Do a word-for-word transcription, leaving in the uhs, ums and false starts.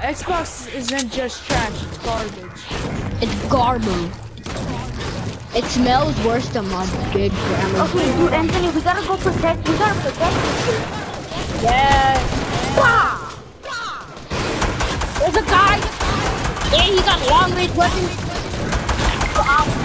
Xbox isn't just trash, it's garbage. It's garbage. It smells worse than my big grandma's. Okay, dude, Anthony, we gotta go protect. We gotta protect this. Yeah. Wow. There's a guy. Yeah, he got long range weapons. Wow.